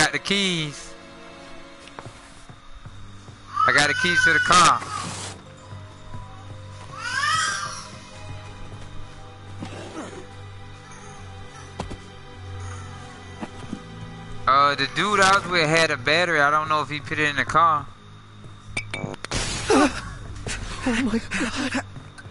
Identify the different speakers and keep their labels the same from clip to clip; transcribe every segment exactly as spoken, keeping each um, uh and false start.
Speaker 1: got the keys. I got the keys to the car. Uh, the dude I was with had a battery. I don't know if he put it in the car.
Speaker 2: Oh my god.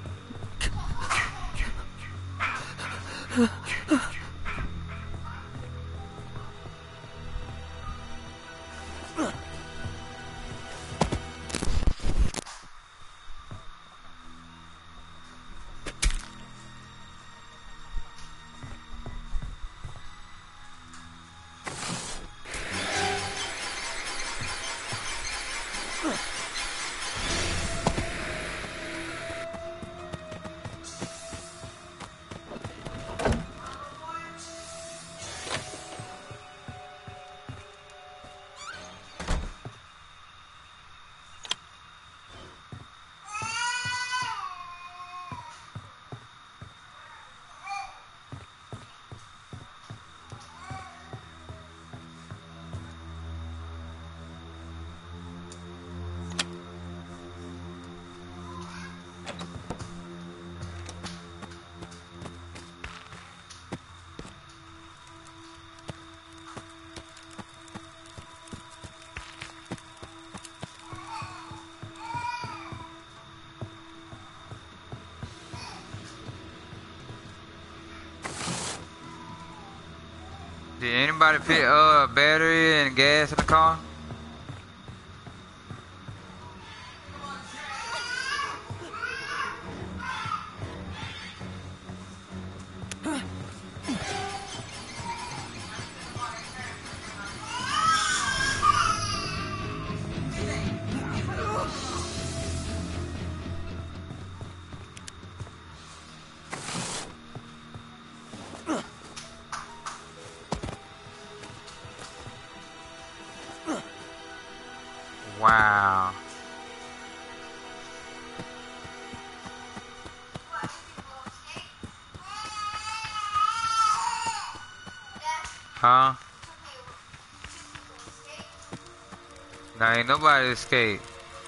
Speaker 1: Did anybody put uh battery and gas in the car? Wow. Huh? Nah, ain't nobody escaped.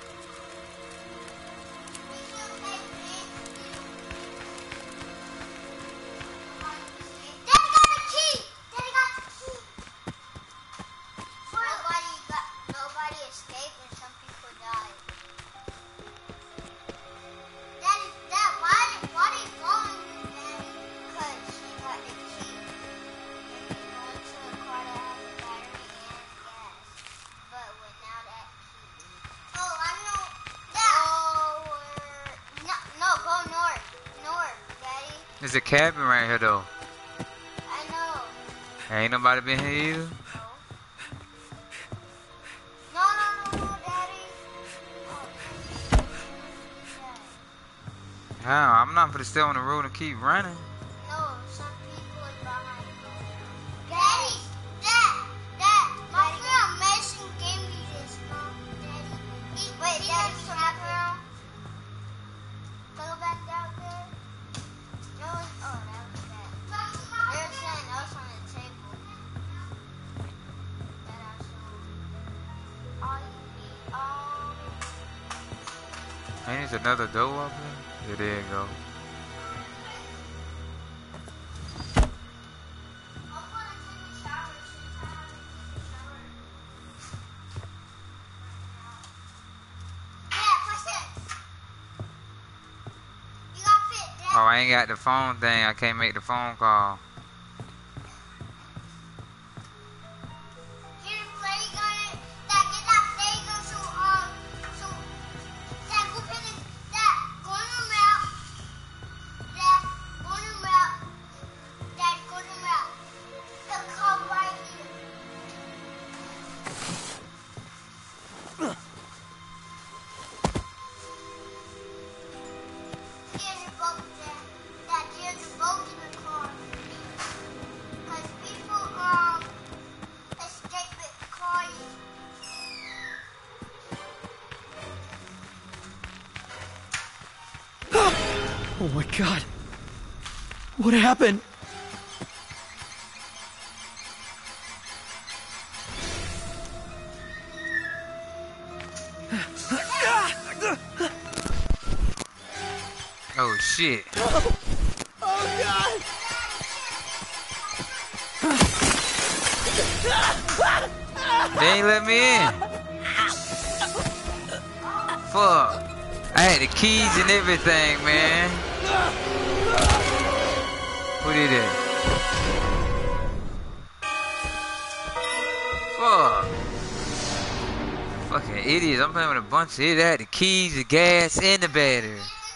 Speaker 1: There's a cabin right here though.
Speaker 3: I know.
Speaker 1: Ain't nobody been here either?
Speaker 3: No, no, no, no, Daddy. Oh,
Speaker 1: How? I'm not gonna stay on the road and keep running.
Speaker 3: no, some people is behind you. Daddy, Dad, Dad, my friend Mason gave me this, Mom. Daddy, he, wait, he Daddy, turn back around. Go back out there. No, oh, that was bad. There's something else on the table that I saw. All you need, um,
Speaker 1: Ain't there's another door up there? Yeah, there you go.
Speaker 3: I'm gonna take a shower. Since I haven't taken a shower. Yeah, push it. You got fit, Dad.
Speaker 1: Oh, I ain't got the phone thing. I can't make the phone call.
Speaker 3: Get a flare gun. Dad, get that flare gun so, um, so, Dad, go pin it. Dad, go in the mouth. Dad, go in the mouth. Dad, go in the mouth. The car right here. Here's your boat, Dad. Dad, here's your boat in the car. Because people, um, escape with cars.
Speaker 2: Oh my god. What happened?
Speaker 1: Oh shit.
Speaker 2: Oh, oh God!
Speaker 1: They ain't let me in. Fuck. I had the keys and everything, man. Who did that? Fuck. Fucking idiots. I'm playing with a bunch of idiots. I had the keys, the gas, and the battery.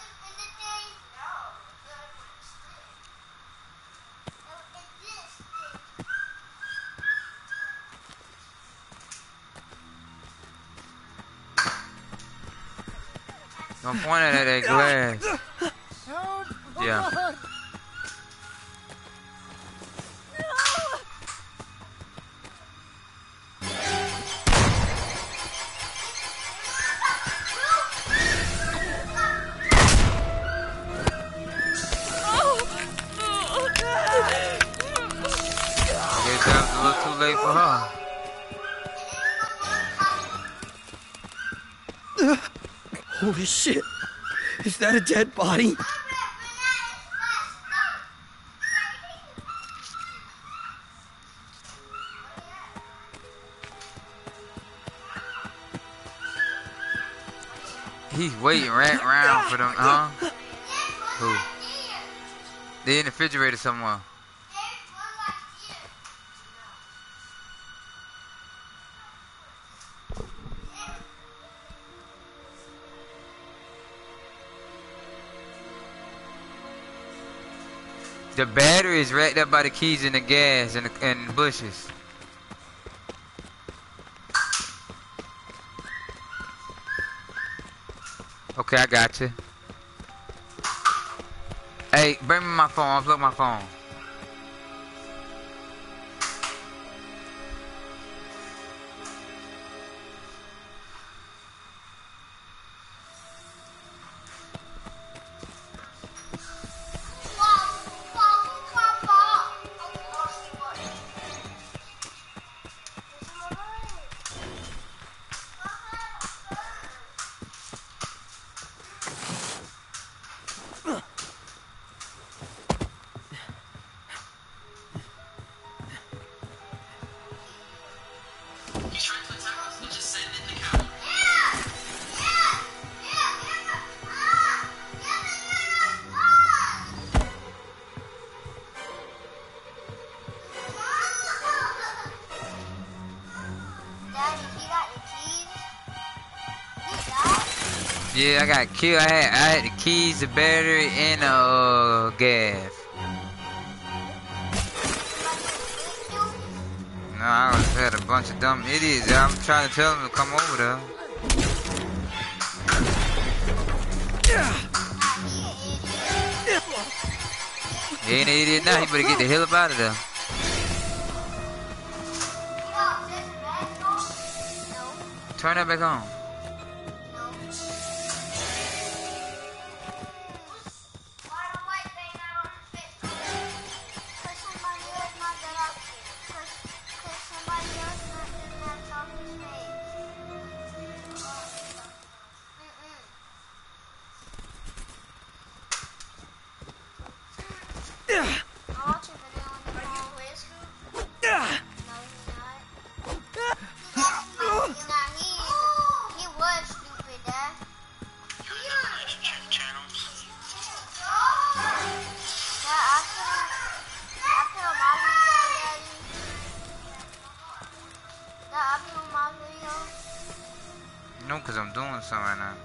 Speaker 1: Don't point it at that glass. Yeah. I guess that was a little too late for her.
Speaker 2: Holy shit! Is that a dead body?
Speaker 1: He's waiting right around for them, huh? Who? They in the refrigerator somewhere. The battery is right there by the keys and the gas and the, and the bushes. Okay, I got you. Hey, bring me my phone. Unplug my phone. Yeah, I got killed. I had, I had the keys, the battery, and the uh, gas. No, I just had a bunch of dumb idiots. I'm trying to tell them to come over there. He ain't an idiot now. He better get the hell up out of there. Turn that back on. No, because I'm doing something right now.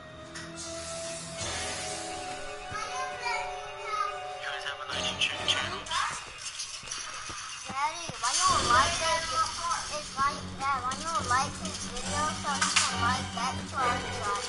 Speaker 3: Daddy, why you don't like that? It's like that. Why you don't like his video so he can like that so I can like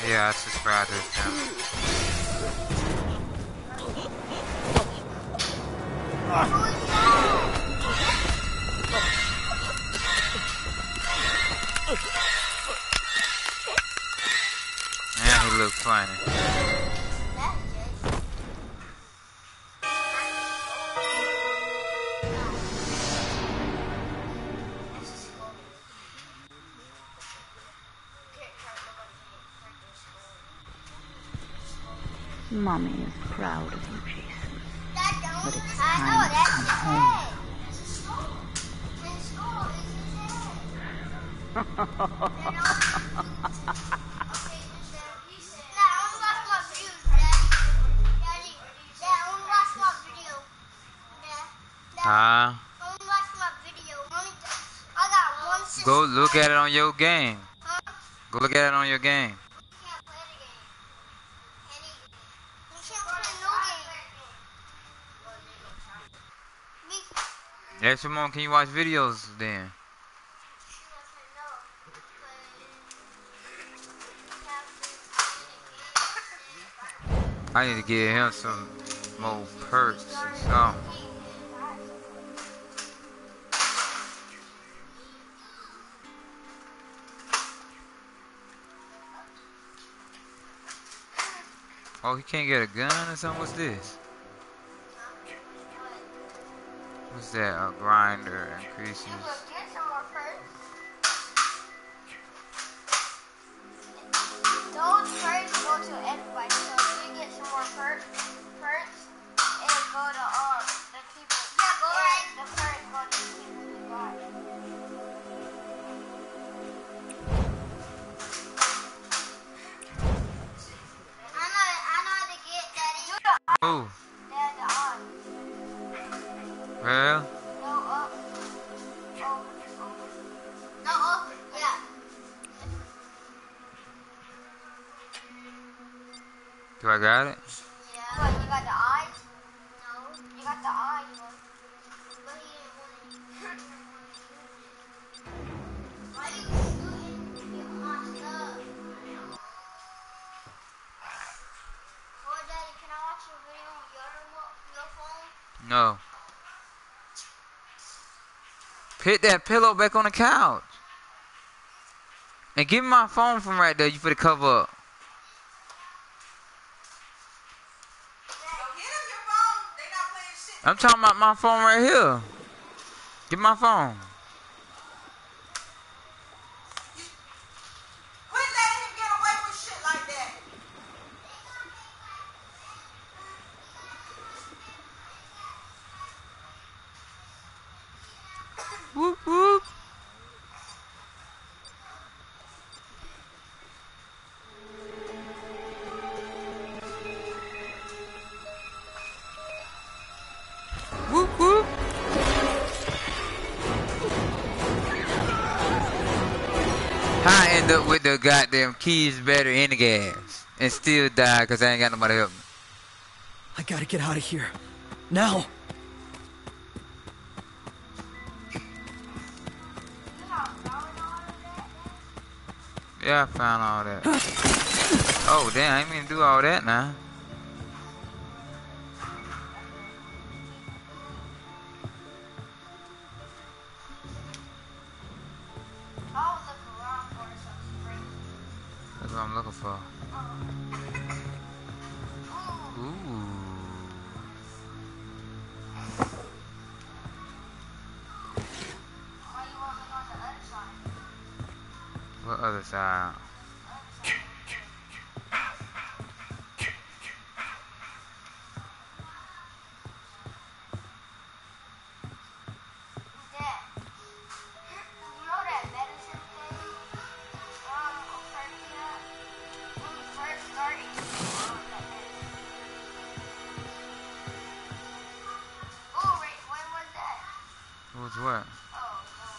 Speaker 1: Yeah, I subscribe to his channel. Yeah, he looks funny.
Speaker 4: Mommy is proud of you, Jason. But it's
Speaker 3: I
Speaker 4: time
Speaker 3: know,
Speaker 4: to
Speaker 3: that's
Speaker 4: come
Speaker 3: his
Speaker 4: home.
Speaker 3: head. His skull. His skull is his head. You know? Okay, just there. Dad, I wanna watch my videos, Daddy. Daddy, Dad, I wanna watch my video. Dad, Dad,
Speaker 1: Huh?
Speaker 3: I wanna watch my video. Mommy, I got one sister.
Speaker 1: Go look at it on your game.
Speaker 3: Huh?
Speaker 1: Go look at it on your game.
Speaker 3: You can't play the game. Any game. You can't play no game. Me.
Speaker 1: Yeah, Simone, can you watch videos then? I need to give him some more perks or something. Oh, he can't get a gun or something? What's this? What's that? A grinder increases.
Speaker 3: Those perks go to everybody, so if you get some more perks, perks, it'll go to all the people. Yeah, go ahead. The perks go to the people who got it. I know, I know how to get Daddy. Do the up.
Speaker 1: Oh,
Speaker 3: Dad, the on.
Speaker 1: well,
Speaker 3: No up. Over. Over. No up. Yeah.
Speaker 1: do I got it?
Speaker 3: Yeah. What, you got the eyes? No. You got the eyes, but, but he didn't want it. Why you shooting at my stuff? Oh, Daddy, can I watch your video on your remote, your phone?
Speaker 1: No. Put that pillow back on the couch. And give me my phone from right there. You for the cover up. I'm talking about my phone right here. Give me my phone.
Speaker 5: Quit letting him get away with shit like that.
Speaker 1: Whoop whoop. Whoop whoop. How I end up with the goddamn keys, battery, and the gas, and still die because I ain't got nobody to help me.
Speaker 2: I gotta get out of here. Now!
Speaker 1: Yeah, I found all that. Oh, damn, I ain't mean to do all that now.
Speaker 3: I'll look around for something great.
Speaker 1: That's what I'm looking for.
Speaker 3: Ooh.
Speaker 1: Ooh.
Speaker 3: Why you want to look on the other side?
Speaker 1: What other side?
Speaker 3: Dad, you know that medicine thing? Um, Ocardia? When we first started, um, that medicine. Oh, wait, when was that?
Speaker 1: What's what?
Speaker 3: Oh, no.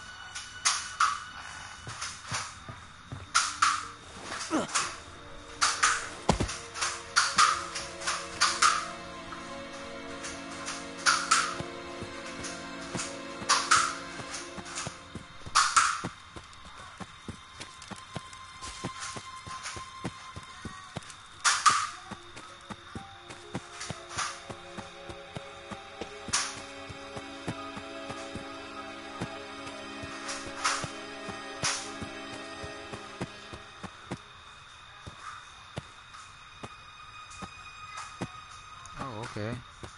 Speaker 1: Okay.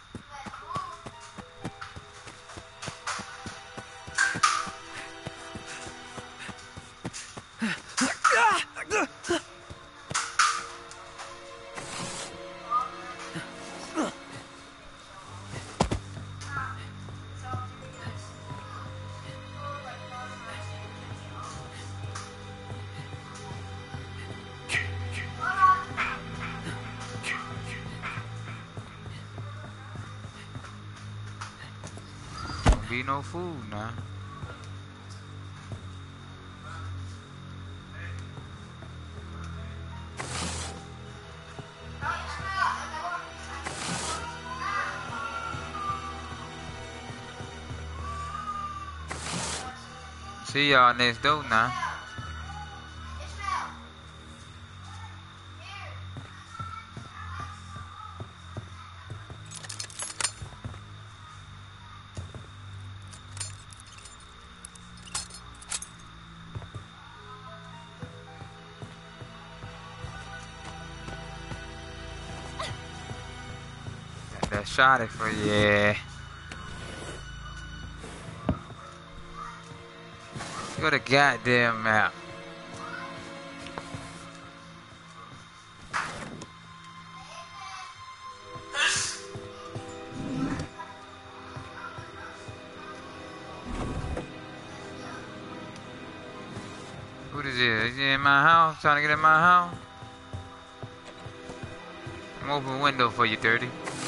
Speaker 1: Don't be no fool now. See y'all next door now. Got that shot it for you. Yeah. Go to goddamn map. Who this is? Is he in my house? Trying to get in my house? I'm open a window for you, dirty.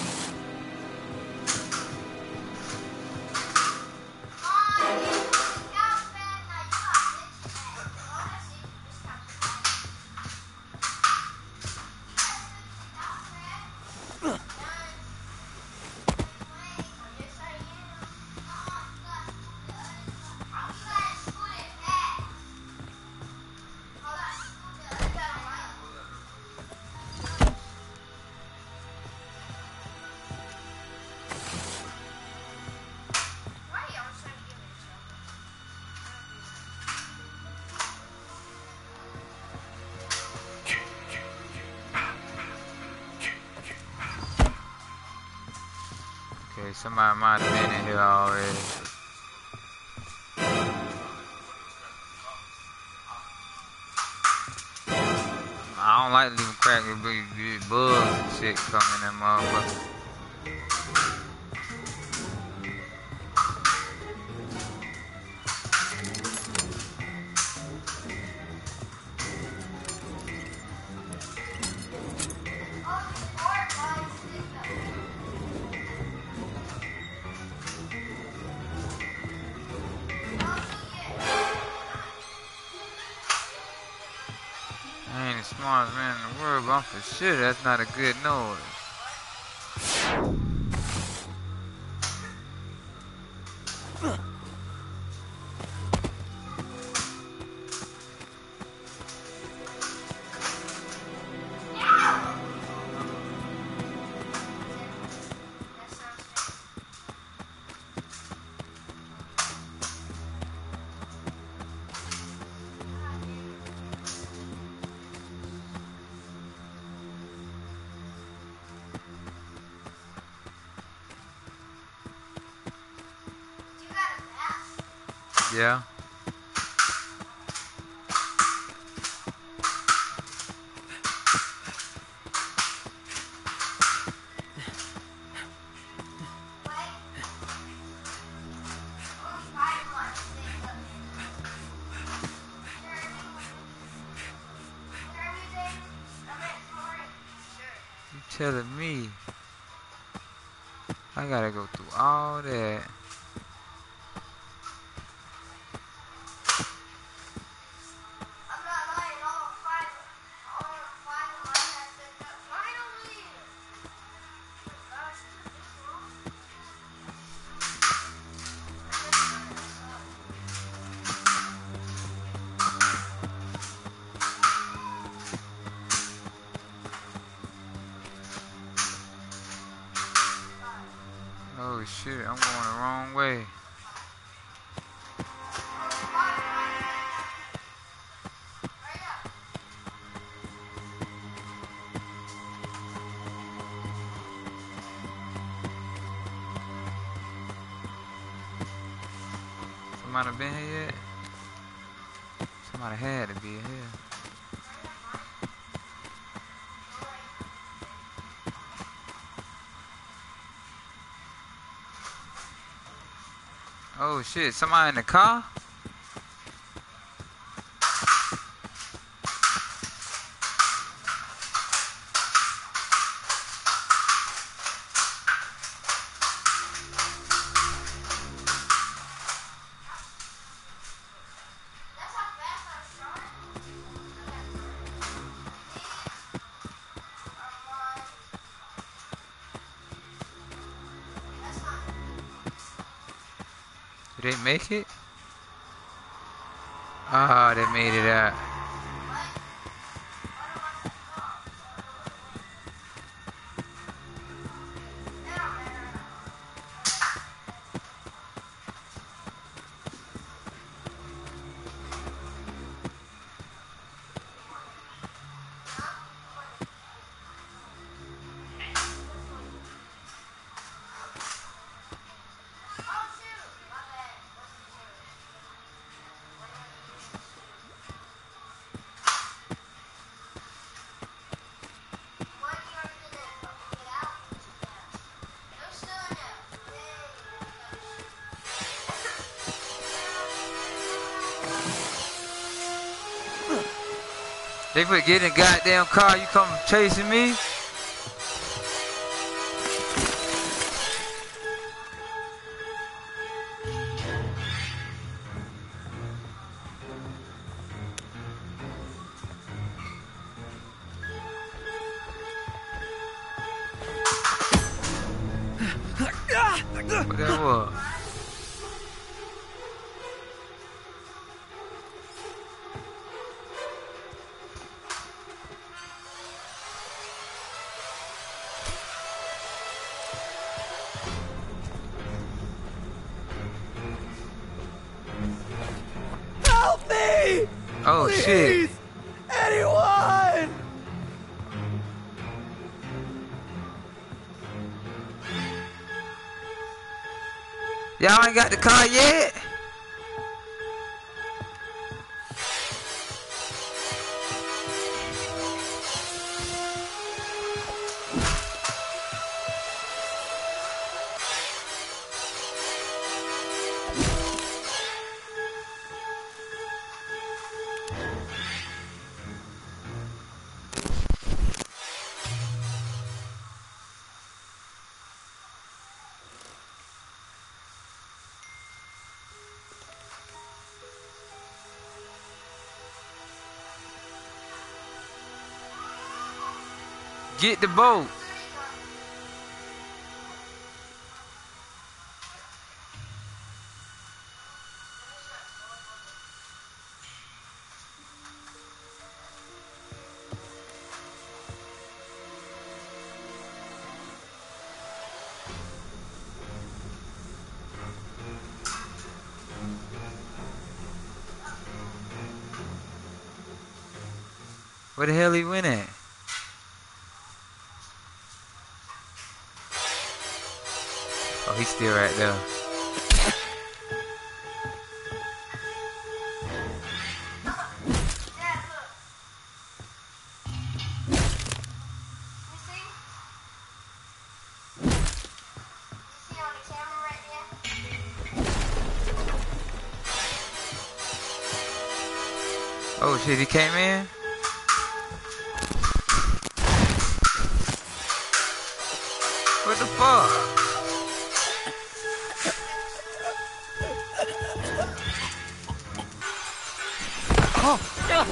Speaker 1: Okay, somebody might have been in here already. I don't like leaving crack with big, big bugs and shit coming in, motherfucker. I ain't the smartest man in the world, but I'm for sure that's not a good noise. Yeah. You telling me I gotta go through all that? Oh shit, I'm going the wrong way. Somebody been here yet? Somebody had to be here. Oh shit, somebody in the car? Did they make it? Ah, oh, they made it out. They put get in the goddamn car, you come chasing me? What that was?
Speaker 2: Help me!
Speaker 1: Oh
Speaker 2: Please!
Speaker 1: shit.
Speaker 2: Anyone!
Speaker 1: Y'all ain't got the car yet? Get the boat. Where the hell he went at? Oh, he's still right there. Oh shit, he came in? What the fuck?
Speaker 2: Oh, yeah.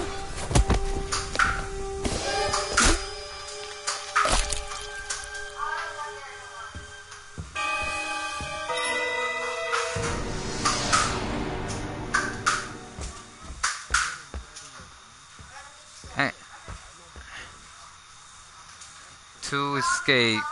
Speaker 1: Hey. To escape.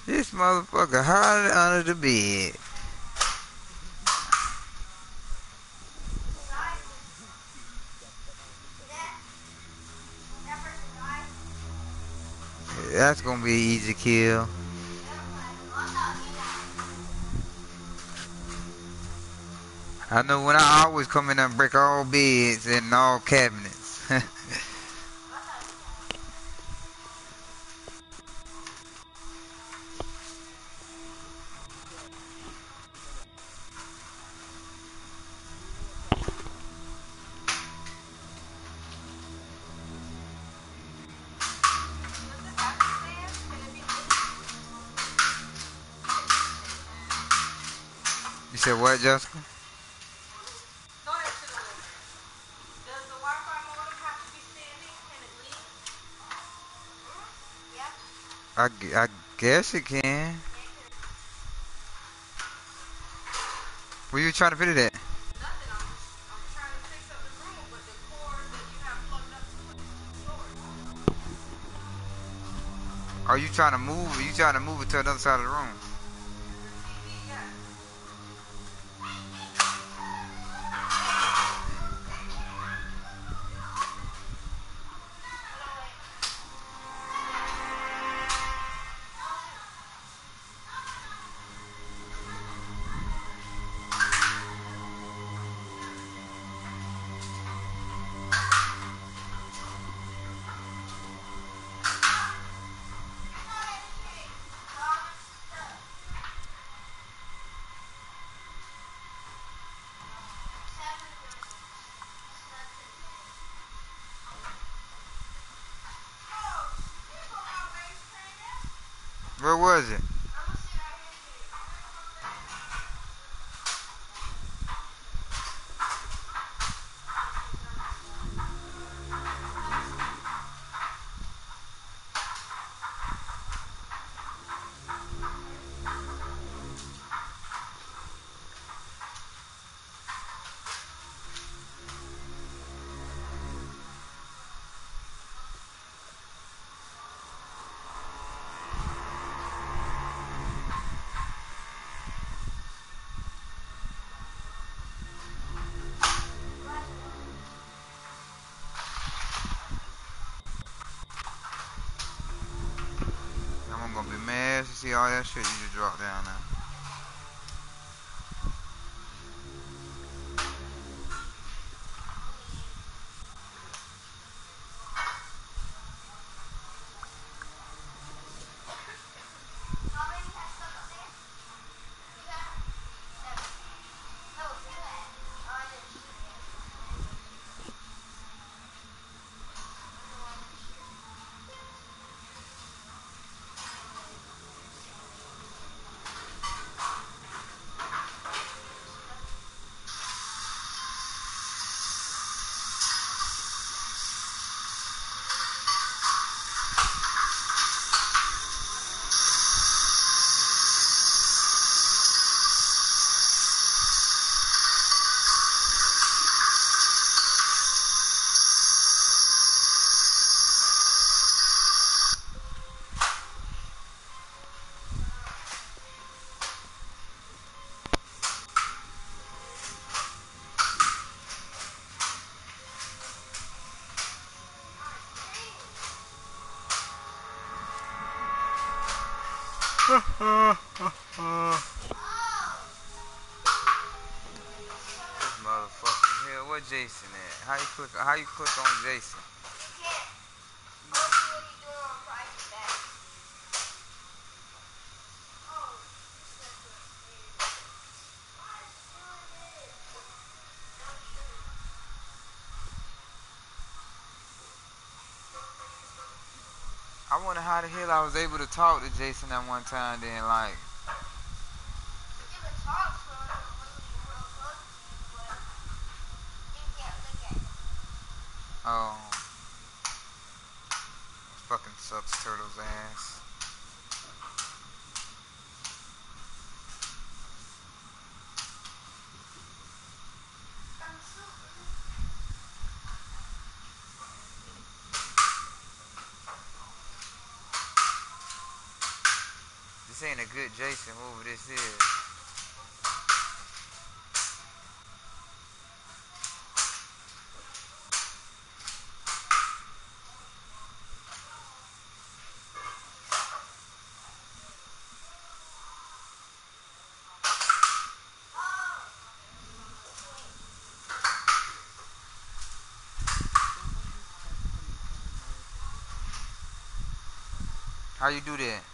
Speaker 1: This motherfucker hiding under the bed. That's gonna be an easy kill. I know when I always come in and break all beds and all cabinets. You said what, Jessica?
Speaker 5: Throw that to the living. Does the Wi-Fi modem have to be standing? Can it lean? Yeah.
Speaker 1: I, gu- I guess it can. Where you trying to fit it at?
Speaker 5: Nothing. I'm just, I'm trying to fix up the room, but the cord that you have plugged up to it is short.
Speaker 1: Are you trying to move? Are you trying to move it to another side of the room?
Speaker 5: The T V, yeah.
Speaker 1: Where was it? I'm gonna be mad to see all that shit you just dropped down now. This motherfucker here, where Jason at? How you click? How you click on Jason? I wonder how the hell I was able to talk to Jason at one time. Then like, oh, fucking sucks, Turtle's ass. This ain't a good Jason, whoever this is. How you do that?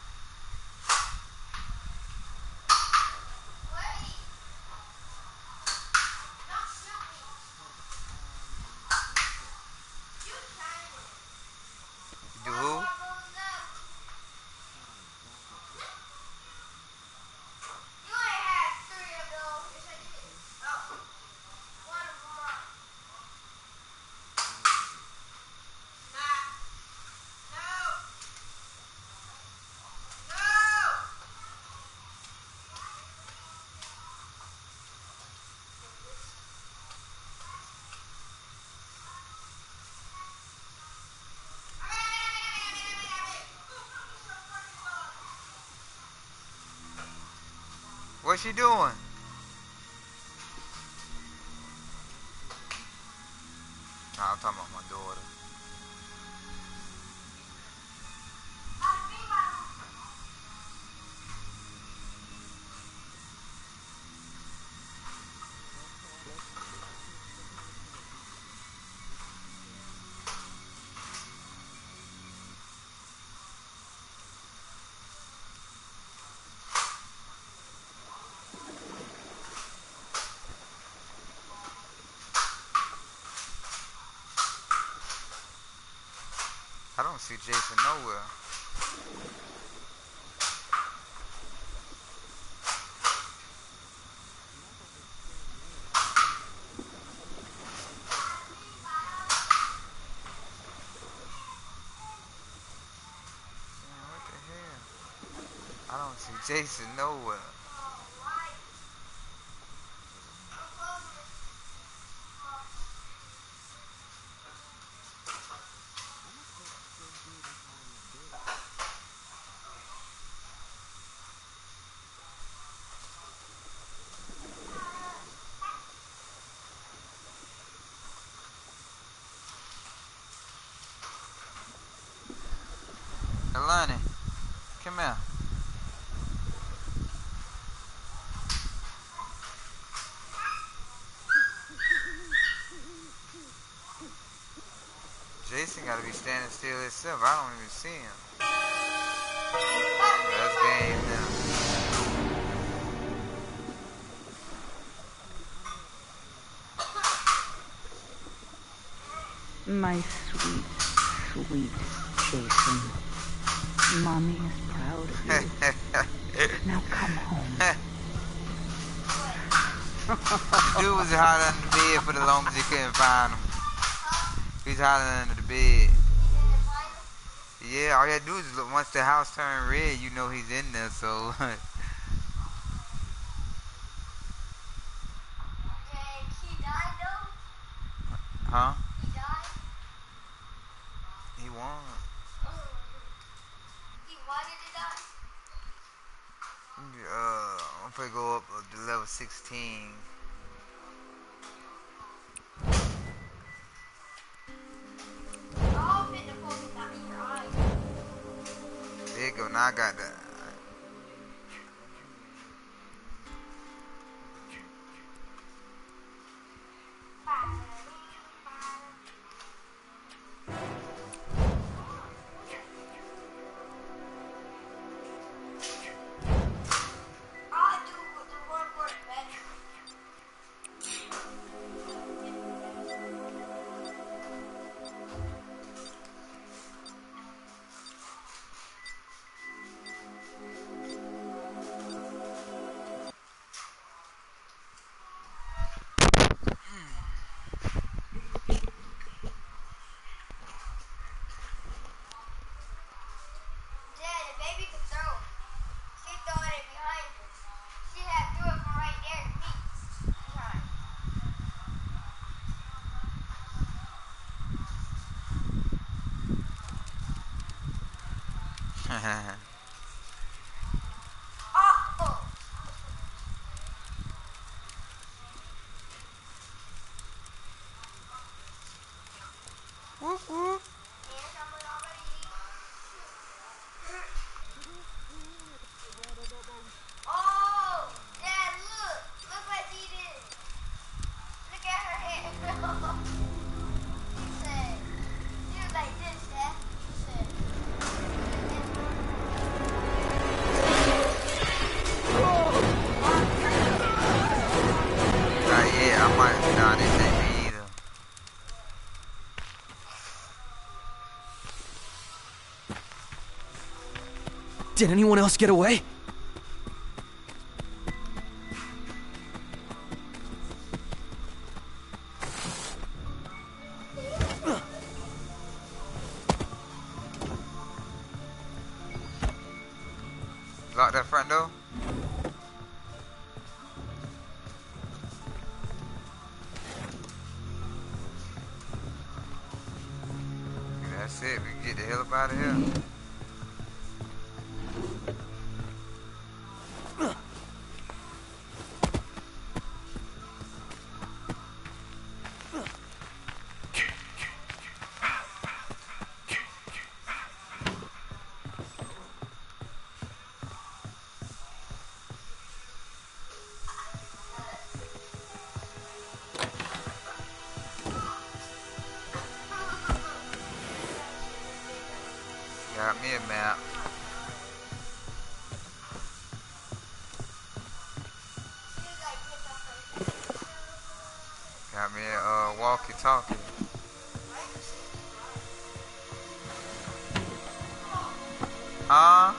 Speaker 1: You do who? What's she doing? Nah, I'm talking about my daughter. I don't see Jason nowhere. Man, what the hell? I don't see Jason nowhere. Alani, come here. Jason gotta be standing still himself. I don't even see him. That's game now.
Speaker 4: My sweet, sweet Jason. Mommy is proud of you. Now come home.
Speaker 1: Dude was hiding under the bed for the longest he couldn't find him. He's hiding under the bed. Yeah, all you gotta do is look. Once the house turned red, you know he's in there, so.
Speaker 3: Okay, he died though?
Speaker 1: Huh?
Speaker 3: He died?
Speaker 1: He won.
Speaker 3: He wanted to die?
Speaker 1: Uh, I'm gonna go up to level sixteen.
Speaker 3: Oh, fit the focus out in your eyes.
Speaker 1: There you go. Now I got that.
Speaker 3: I'll do the one for it better. Dad, the baby could throw it. She throwing it behind her. She had threw it from right there to me. Behind.
Speaker 2: Did anyone else get away?
Speaker 1: Lock that front door. That's it. We can get the hell up out of here. Got me a map. Got me a uh, walkie-talkie. Huh?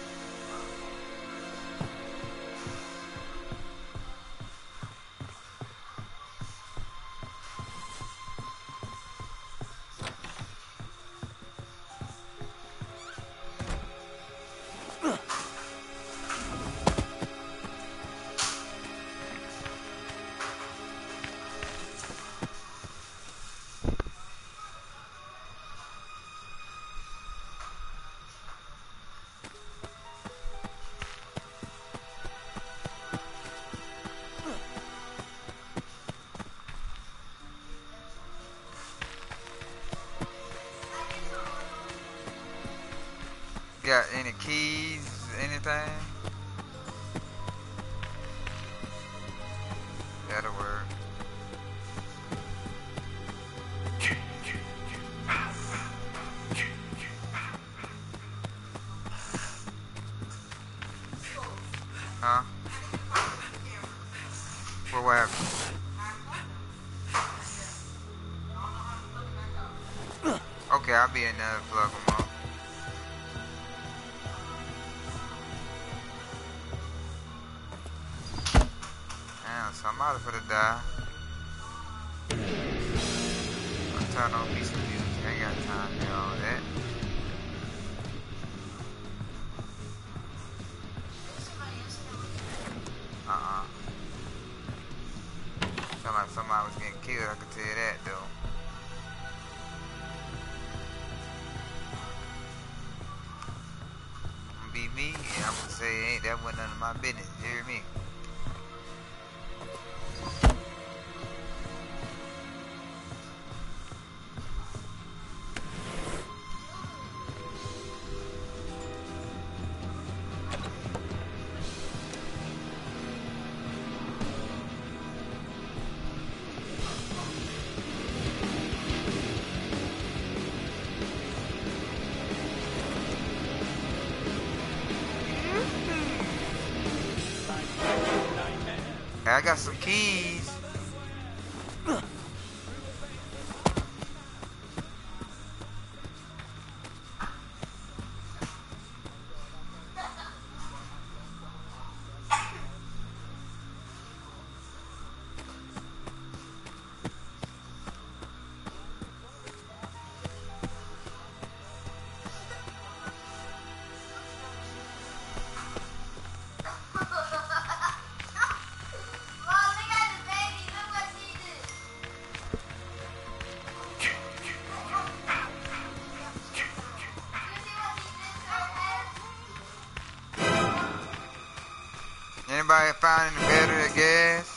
Speaker 1: Got any keys, anything? That'll work. Huh? What will happen? Okay, I'll be in there to plug them off. Damn, somebody for to die. I'll turn on me some music. I ain't got time to do all that. Uh-uh. Sound like somebody was getting killed, I can tell you that though. I'm gonna be me, and I'm gonna say ain't that wasn't none of my business, you hear me? I got some keys. Anybody found any better at gas?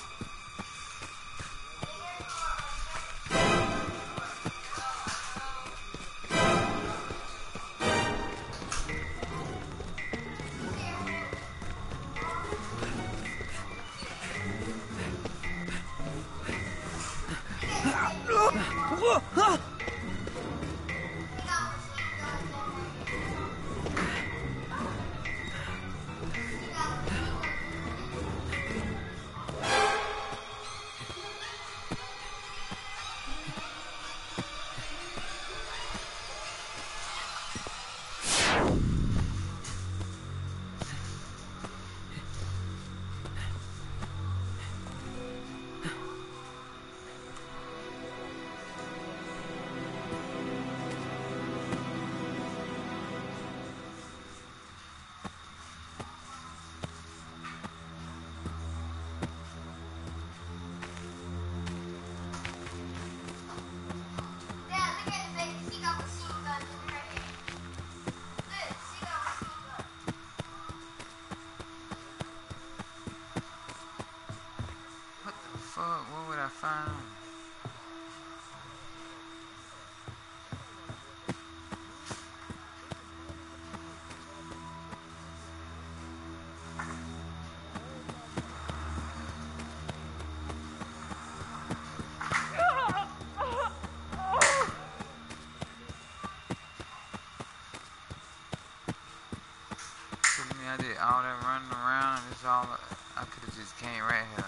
Speaker 1: Yeah, I did all that running around and it's all, I could have just came right here.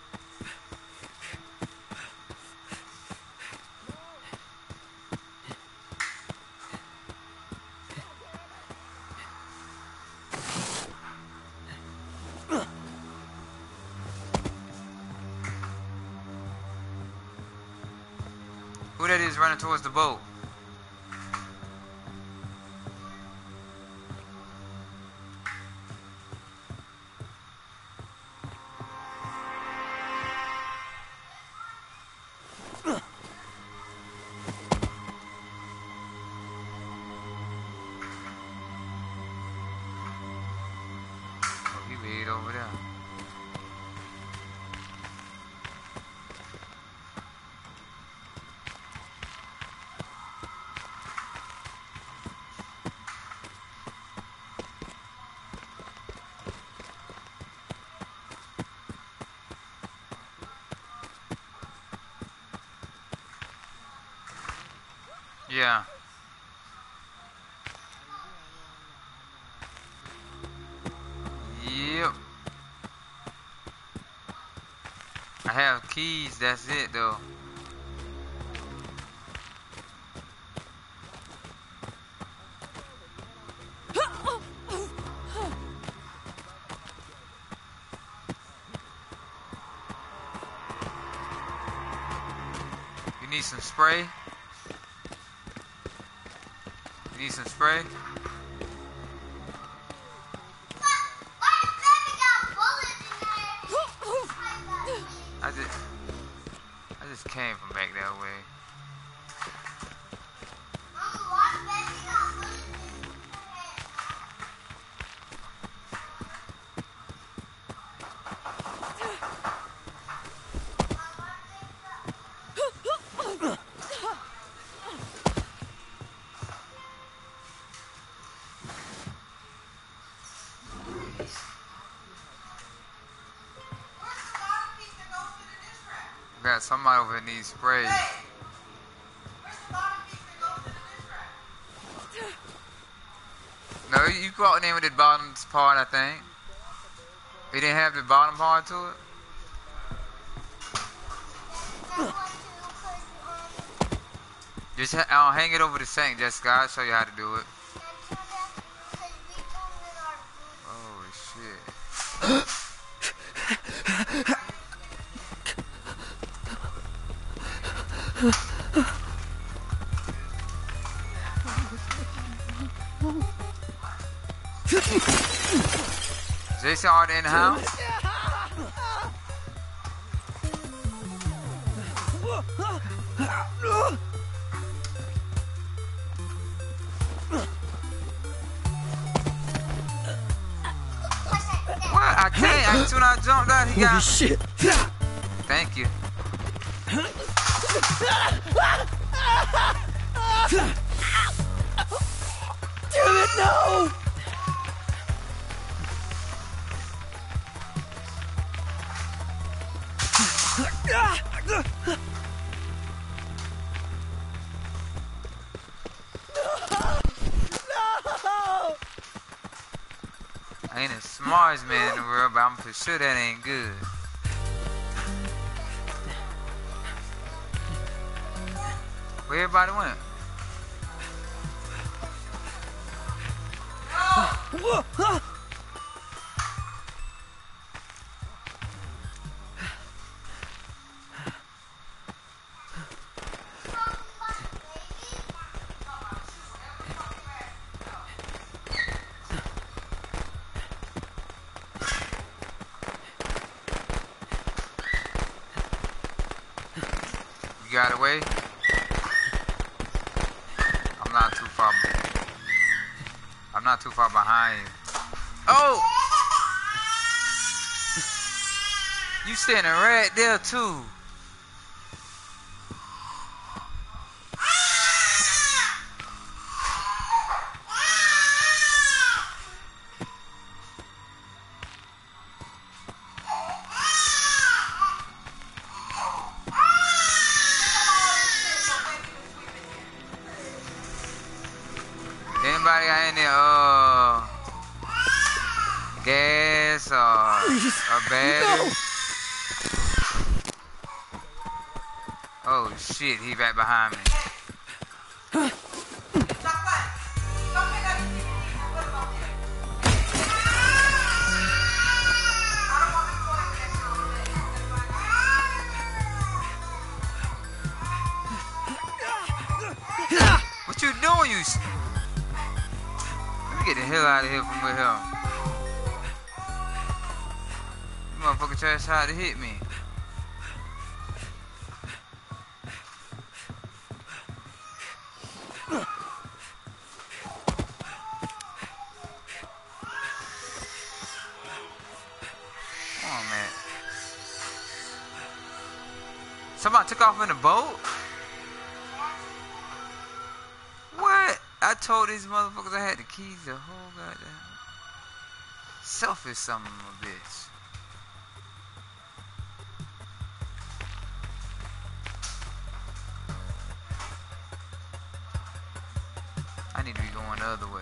Speaker 1: Who that is running towards the boat? Oh, he way over there. Yeah. Yep. I have keys, that's it though. You need some spray? You need some spray? I just, I just came from back that way. Got somebody over there needs spray. No, you brought in with the bottom part, I think. You didn't have the bottom part to it? Just ha I'll hang it over the sink, Jessica. I'll show you how to do it. Oh, shit. Jason already in the house? What? I can't. I, soon I jumped out, he got
Speaker 2: Holy shit.
Speaker 1: Thank you.
Speaker 2: Damn it, no!
Speaker 1: I ain't the smartest man in the world, but I'm for sure that ain't good. Where everybody went? You got away? I'm not too far. I'm not too far behind you. Oh! You standing right there too. Anybody got in there? Uh, gas or a battery.
Speaker 2: No.
Speaker 1: Oh shit, he right behind me.
Speaker 5: Stop what? Don't pick up your D V D. Put them up there. I don't want him going to that shit over there. That's my guy.
Speaker 1: What you doing, you? s- Let me get the hell out of here from with him. You motherfucker trash tried to hit me. Come on, man. Somebody took off in a boat? What? I told these motherfuckers I had the keys the whole goddamn. Selfish son of a bitch. I need to be going the other way.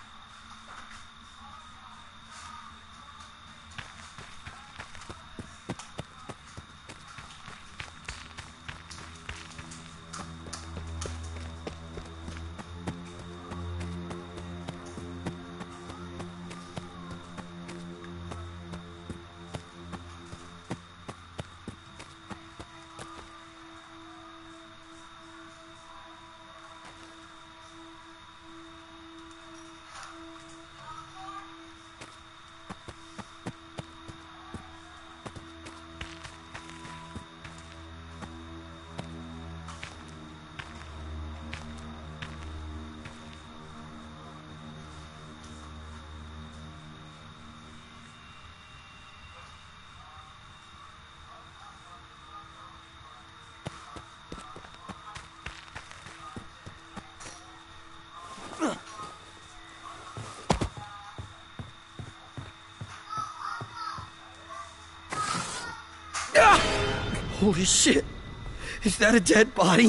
Speaker 2: Holy shit! Is that a dead body?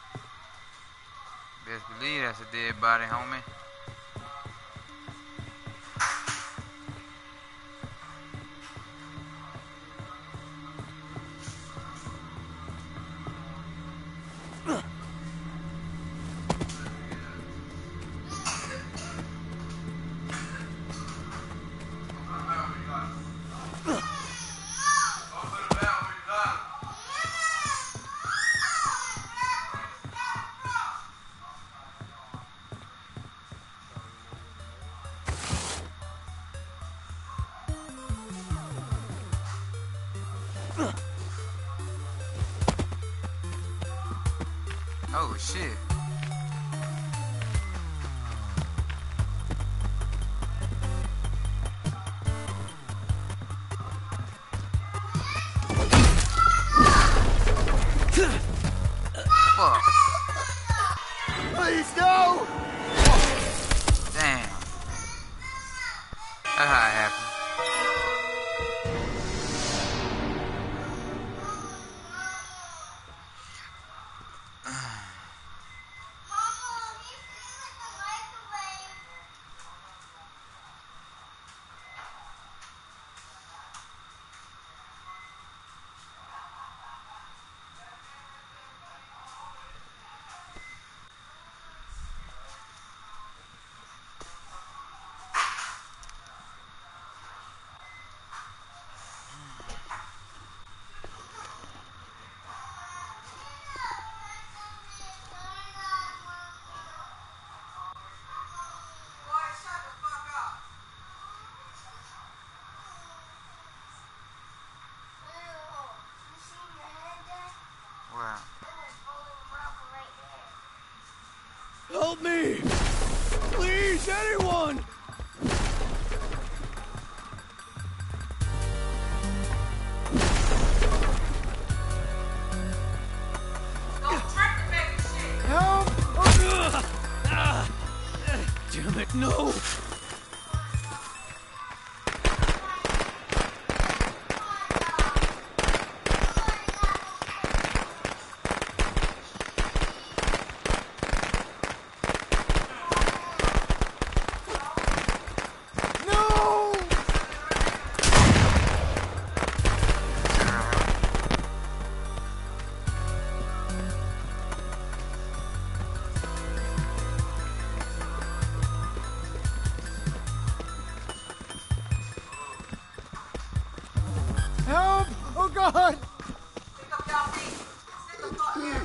Speaker 1: Best believe that's a dead body, homie. Oh shit. Fuck.
Speaker 2: Please no!
Speaker 1: Damn. That's how it happened.
Speaker 2: God!
Speaker 5: Pick up y'all feet. Sit the fuck down.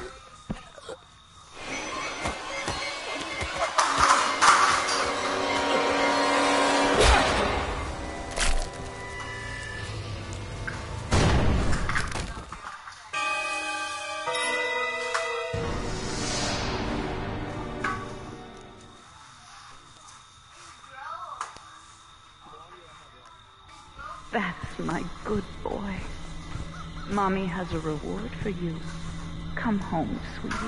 Speaker 4: That's my good boy. Mommy has a reward for you. Come home, sweetie.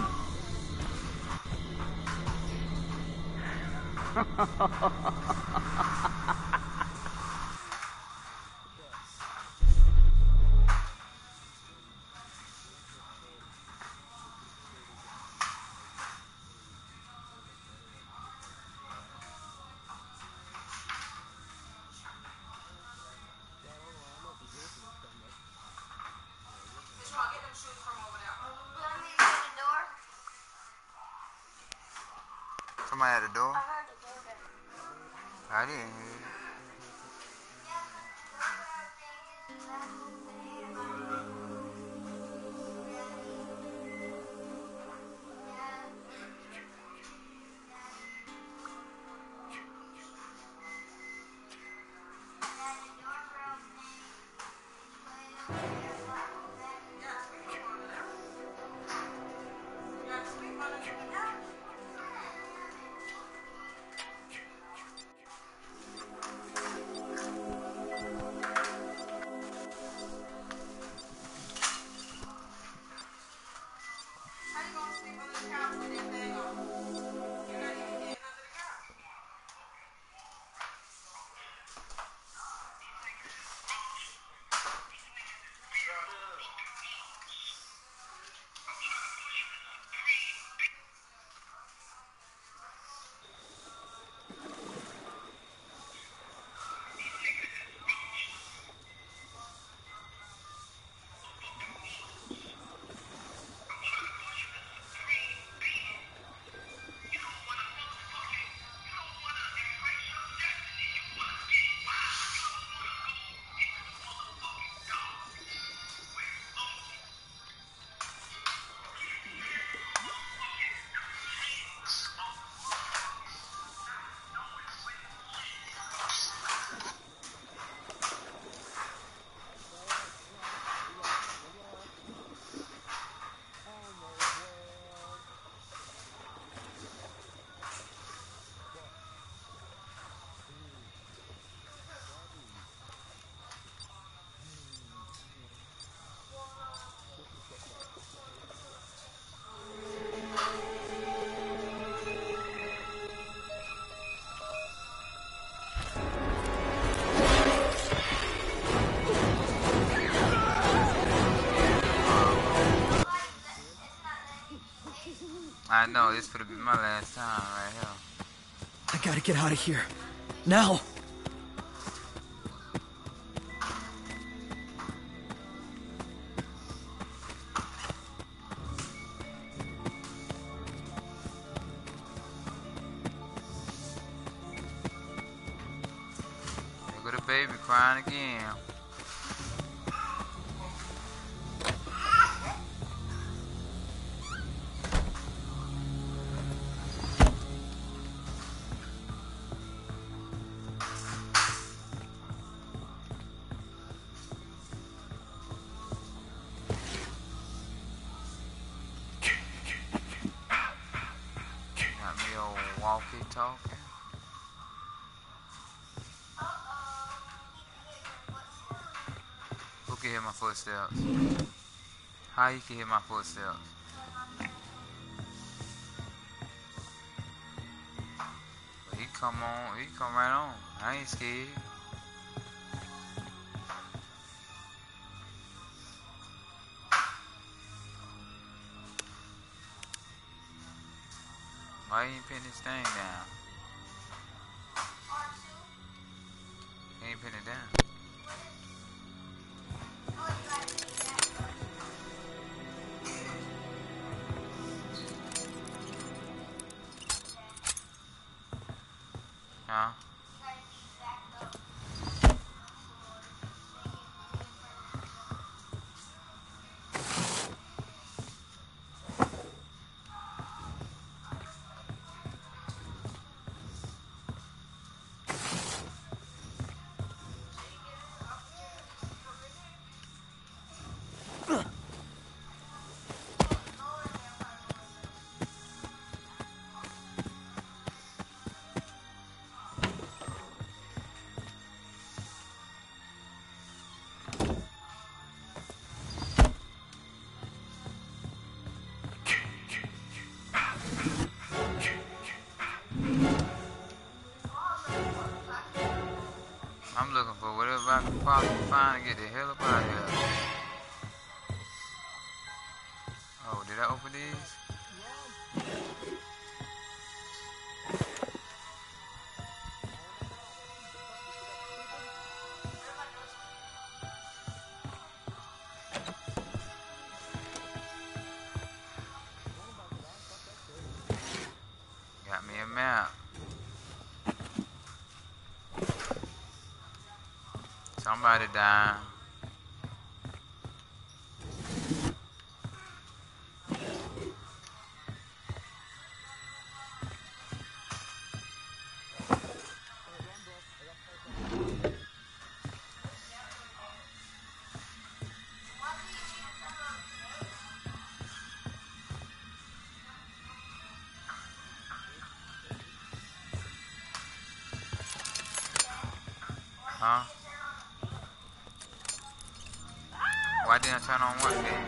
Speaker 5: Just try to get them shoes from over there.
Speaker 3: Let me get the door.
Speaker 1: Somebody at the door?
Speaker 3: I heard the door there.
Speaker 1: I didn't hear it.
Speaker 5: How you gonna sleep on the couch with that thing on? You're not even getting under the couch.
Speaker 1: I know, this could be my last time right here.
Speaker 2: I gotta get out of here. Now!
Speaker 1: There go the baby crying again. Got me old walkie-talkie. Who can hear my footsteps? How you can hear my footsteps? But he come on, he come right on. I ain't scared. Why you ain't pin this thing down? He ain't pin it down. Huh? I'm looking for whatever I can possibly find to get the hell up out of here. Oh, did I open these? Got me a map. Somebody died. Huh? Why didn't I turn on what fan?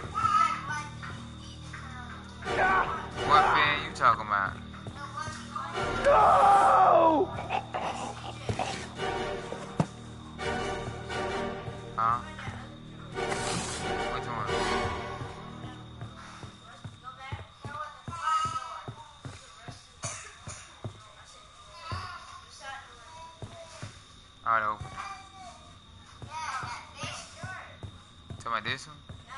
Speaker 1: What fan you talking about?
Speaker 2: No!
Speaker 1: Huh? Which one? Alright, open. Talking about this one?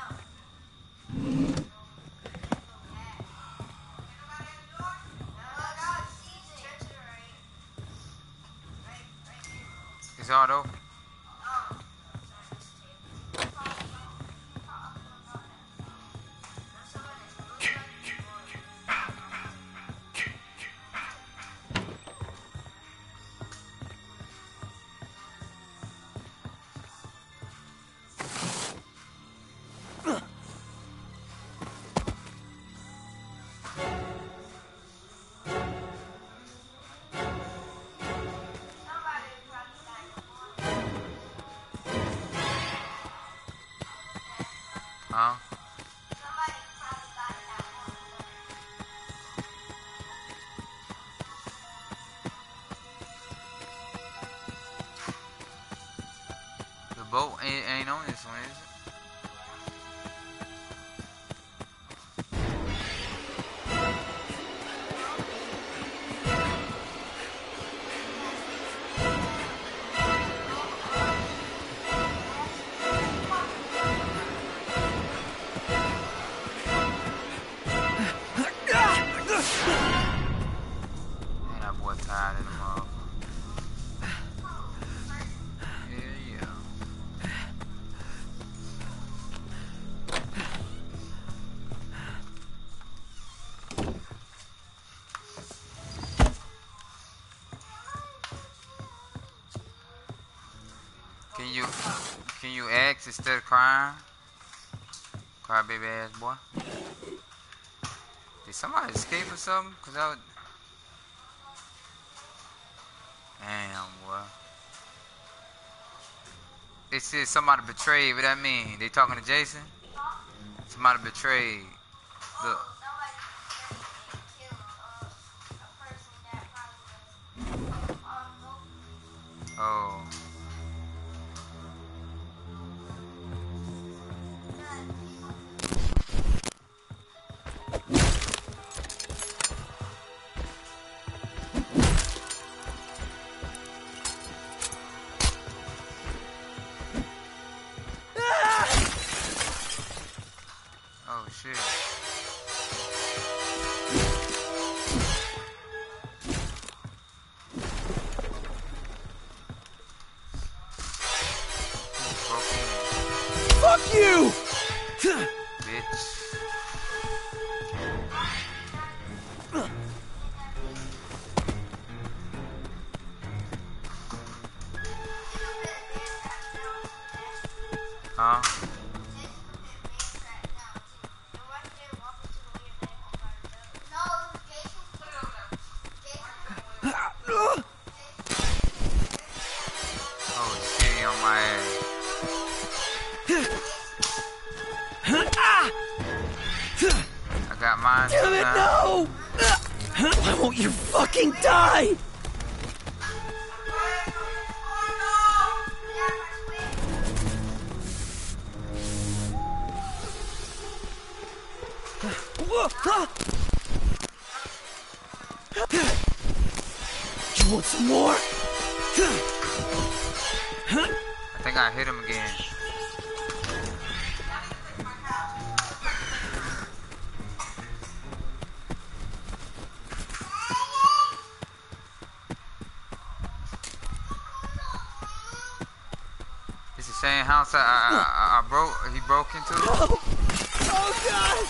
Speaker 1: It's all open. Huh? The boat ain't, ain't on this one, is it? Man, that boy tired in the motherfucker. Yeah, yeah. Can you can you ask instead of crying? Cry baby ass boy. Did somebody escape or something? Cause I would. Damn, boy. It says somebody betrayed. What that mean? They talking to Jason? Somebody betrayed. Look. Oh. Oh shit.
Speaker 2: Fuck you!
Speaker 1: Bitch. Huh? Oh shit, he on my ass. I got mine.
Speaker 2: Damn it, no! Why won't you fucking die? You want some more?
Speaker 1: I think I hit him again. It's the same house I, I, I, I broke. He broke into.
Speaker 2: Oh, oh God!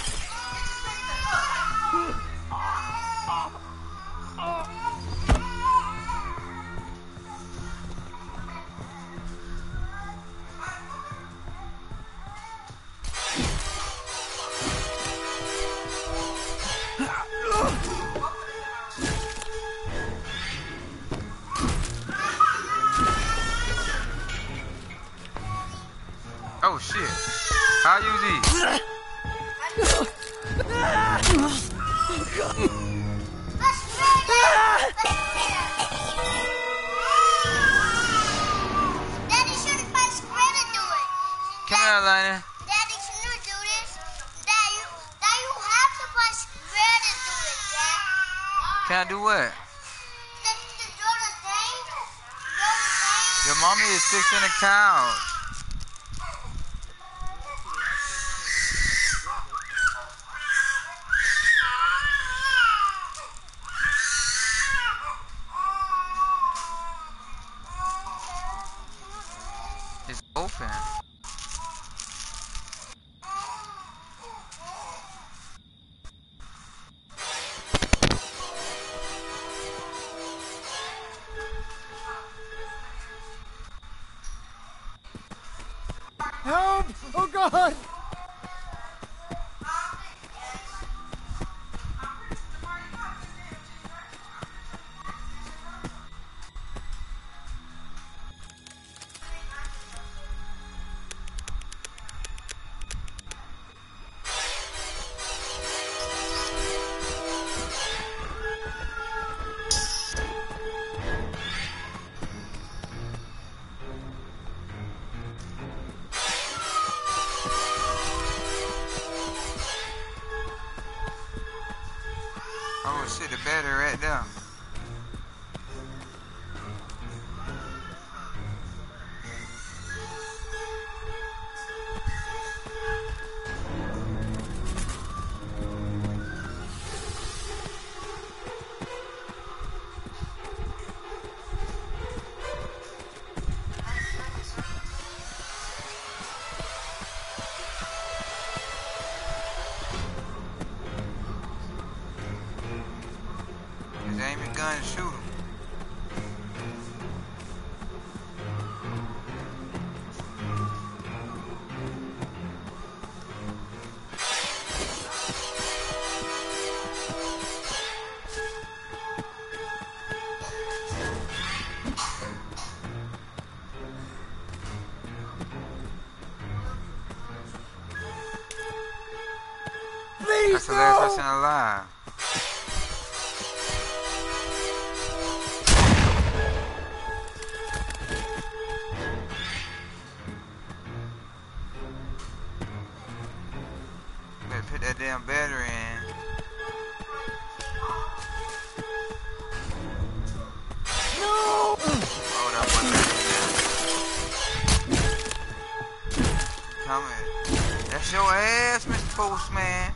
Speaker 1: Oh shit! How you these?
Speaker 3: Daddy should have been scared to do it.
Speaker 1: Come here, Lana.
Speaker 3: Daddy shouldn't do this. Dad, you, Dad, you have to be scared to do it, Dad.
Speaker 1: Can I do what?
Speaker 3: To, to do the thing. To do the thing.
Speaker 1: Your mommy is fixing a couch. It's open.
Speaker 2: Help! Oh God!
Speaker 1: Oh shit, the battery right there. Just aim your gun and shoot him.
Speaker 2: Please,
Speaker 1: That's the last
Speaker 2: no!
Speaker 1: person alive. Better put that damn battery in.
Speaker 2: No!
Speaker 1: Oh, that wasn't that. Come here. That's your ass, Mister Postman.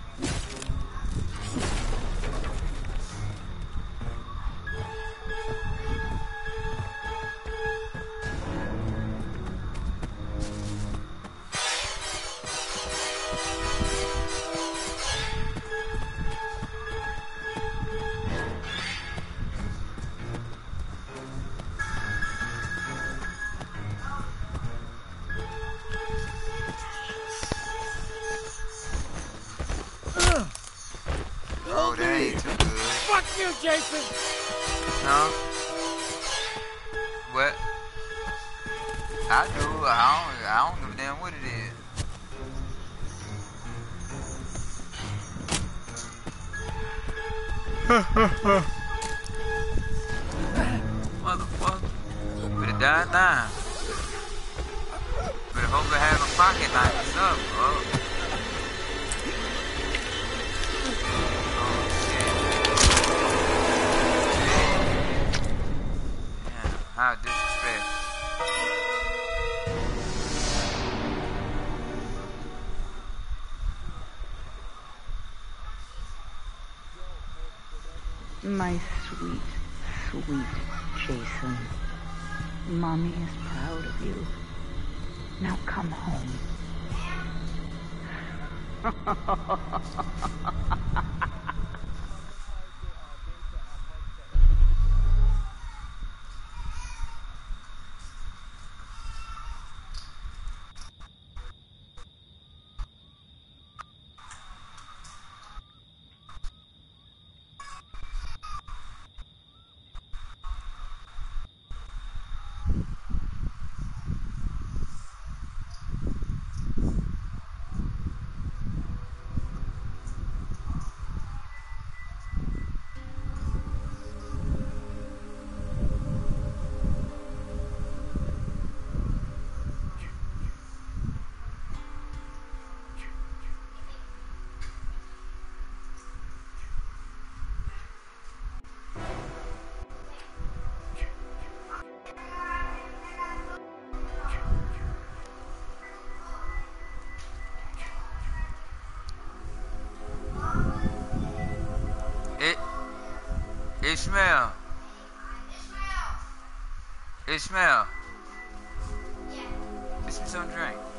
Speaker 1: Oh, that ain't too good.
Speaker 2: Fuck you, Jason!
Speaker 1: No? What? I do. I don't, I don't give a damn what it is. Motherfucker. Better die now. Better hope they have a pocket knife or something, bro. How disrespect.
Speaker 4: My sweet, sweet Jason. Mommy is proud of you. Now come home.
Speaker 1: It, Ishmael. Ishmael.
Speaker 3: Yeah.
Speaker 1: Get me some drink.